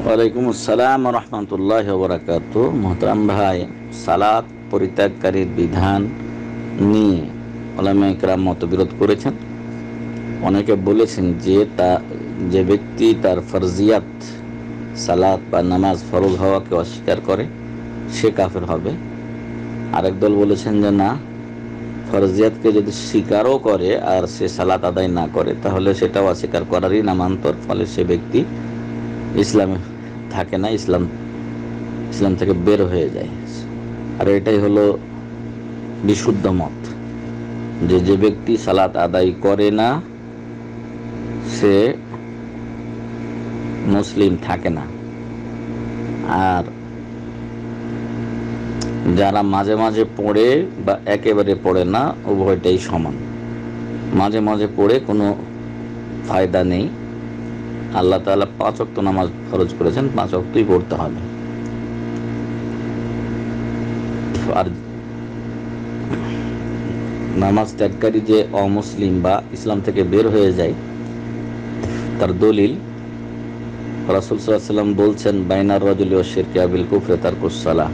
ওয়ালাইকুম আসসালাম রহমতুল্লাহ বরাকাত। মোহতারাম ভাই, সালাত পরিত্যাগকারীর বিধান নিয়ে উলামায়ে কেরাম মতবিরোধ করেছেন। অনেকে বলেছেন যে ব্যক্তি তার ফরজিয়াত সালাত বা নামাজ ফরজ হওয়াকে অস্বীকার করে সে কাফের হবে। আরেক দল বলেছেন যে না, ফরজিয়াতকে যদি স্বীকারও করে আর সে সালাত আদায় না করে তাহলে সেটাও অস্বীকার করারই নামান্তর, ফলে সে ব্যক্তি ইসলামে থাকে না, ইসলাম থেকে বের হয়ে যায়। আর এটাই হলো বিশুদ্ধ মত, যে ব্যক্তি সালাত আদায় করে না সে মুসলিম থাকে না। আর যারা মাঝে মাঝে পড়ে বা একেবারে পড়ে না, উভয়টাই সমান। মাঝে মাঝে পড়ে কোনো ফায়দা নেই। আল্লাহ তাআলা 5 ওয়াক্ত নামাজ ফরজ করেছেন, 5 ওয়াক্তই পড়তে হবে। আর নামাজ ত্যাগকারী যে অমুসলিম বা ইসলাম থেকে বের হয়ে যায়, তার দলিল রাসূল সাল্লাল্লাহু আলাইহি ওয়াসাল্লাম বলছেন, বাইনার রাজুলি ওয়া শিরকি বিল কুফরি তারকুস সালাহ।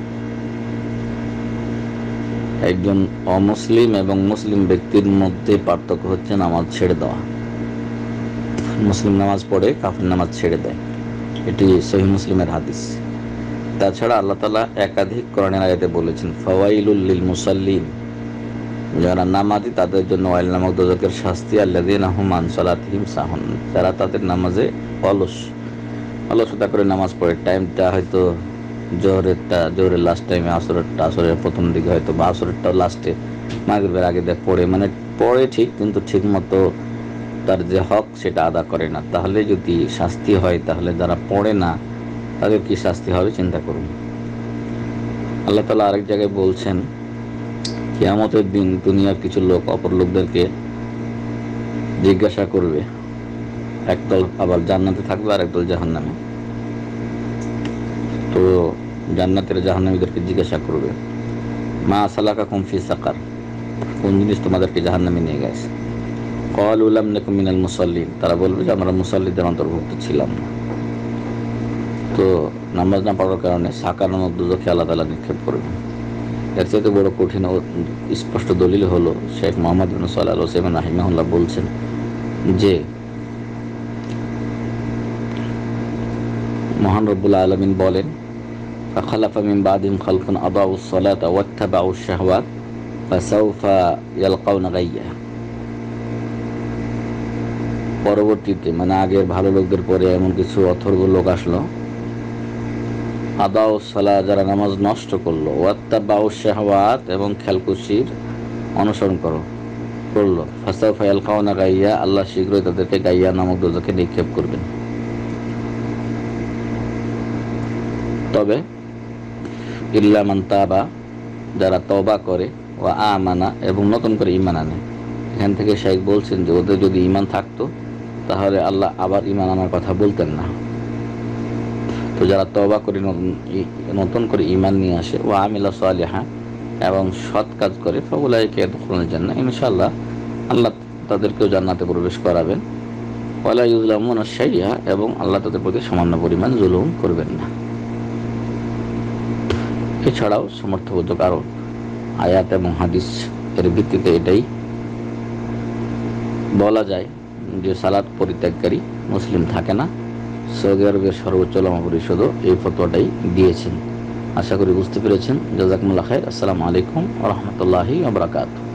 একজন অমুসলিম এবং মুসলিম ব্যক্তির মধ্যে পার্থক্য হচ্ছে নামাজ ছেড়ে দেওয়া। মুসলিম নামাজ পড়ে, কাফির নামাজ ছেড়ে দেয়। এটি সহিহ মুসলিমের হাদিস। তাছাড়া আল্লাহ তাআলা একাধিক কোরআনের আয়াতে বলেছেন, ফাওয়াইলুল লিল মুসাল্লিন, যারা নামাজি তাদের জন্য ওয়াইল নামক দোজখের শাস্তি, আল্লাযীনা হুম আন সালাতিহিম সাহুন, যারা তাদের নামাজে অলসতা করে নামাজ পড়ে। টাইমটা হয়তো জোহরের লাস্ট টাইমে, আসরের প্রথম দিকে হয়তো, বা আসরেরটা লাস্টে, মাগরিবের আগে পড়ে, মানে পড়ে ঠিক, কিন্তু ঠিক মতো তার যে হক সেটা আদা করে না। তাহলে যদি শাস্তি হয়, তাহলে যারা পড়ে না তাদের কি শাস্তি হবে চিন্তা করুন। আল্লাহ তাআলা আরেক জায়গায় বলছেন, কিয়ামতের দিন দুনিয়ার কিছু লোক অপর লোকদেরকে জিজ্ঞাসা করবে। একদল আবার জান্নাতে থাকবে আর একদল জাহান্নামে। তো জান্নাতের জাহান্নামীদেরকে জিজ্ঞাসা করবে, মা সালাকাকুম ফি সাকার, কোন জিনিস তোমাদেরকে জাহান্নামে নিয়ে গেছে? ক্বালু লাম নাকু মিনাল মুসাল্লিন, তারা বলবে যে আমরা মুসাল্লিদের অন্তর্ভুক্ত ছিলাম না। তো নামাজ না পড়ার কারণে সাকার নামক দোজখে আল্লাহ তাআলা নিক্ষেপ করবে। এর চাইতে বড় কঠিন ও স্পষ্ট দলিল হলো, শেখ মুহাম্মদ বিন সালেহ আল উসাইমিন রাহিমাহুল্লাহ বলছেন যে মহান রব্বুল আলামিন বলেন, ফাখালাফা মিন বাদিহিম খালফুন আদাউস সালাতা ওয়াত্তাবাউশ শাহওয়াত ফাসাউফা ইয়ালকাউনা গাইয়্যা। পরবর্তীতে, মানে আগের ভালো লোকদের পরে এমন কিছু অথর্ব লোক আসলো, আদাউস সালাত, যারা নামাজ নষ্ট করলো, ওয়াত্তাবাউশ শাহওয়াত, এবং খেলকুশির অনুসরণ করলো, ফাসাউফা ইয়ালকাউনা গাইয়্যা, আল্লাহ শীঘ্রই তাদেরকে গাইয়্যা নামক দোজখে নিক্ষেপ করবেন। তবে ইল্লা মান তাবা, যারা তওবা করে, ওয়া আমানা, এবং নতুন করে ঈমান আনে। এখান থেকে শাইখ বলছেন যে ওদের যদি ঈমান থাকতো তাহলে আল্লাহ আবার ঈমান আনার কথা বলতেন না। তো যারা তওবা করে নতুন করে ঈমান নিয়ে আসে, ওয়া আমিলা সালিহা, এবং সৎ কাজ করে, ফাউলাইকা ইয়াদখুলুনাল জান্নাহ, ইনশাআল্লাহ আল্লাহ তাদেরকেও জান্নাতে প্রবেশ করাবেন। ওয়ালা ইউযলামুনা শাইআ, এবং আল্লাহ তাদের প্রতি সামান্য পরিমাণ জুলুম করবেন না। এছাড়াও সমর্থবোধক আরো আয়াত এবং হাদিস এর ভিত্তিতে এটাই বলা যায় যে সালাত পরিত্যাগকারী মুসলিম থাকে না। সৌদি আরবের সর্বোচ্চ উলামা পরিষদও এই ফতোয়াটাই দিয়েছেন। আশা করি বুঝতে পেরেছেন। জাযাকুমুল্লাহ খাইর। আসসালামু আলাইকুম ওয়া রাহমাতুল্লাহি ওয়া বারাকাতুহু।